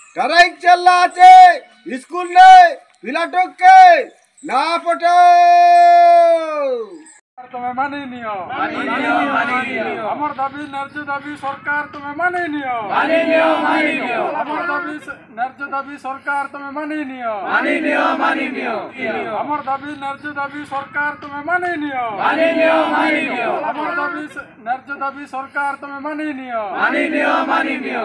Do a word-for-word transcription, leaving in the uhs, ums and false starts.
ট্রাইক চাল্লা আছে স্কুল নেই পিলাটককে না পটাও তুমি মানি নিও আমার দাবি ন্যায্য দাবি সরকার তুমি মানি নিও আমার দাবি ন্যায্য দাবি সরকার তুমি মানি নিও আমার দাবি ন্যায্য দাবি সরকার তুমি মানি নিও আমার দাবি ন্যায্য দাবি সরকার তুমি মানি নিও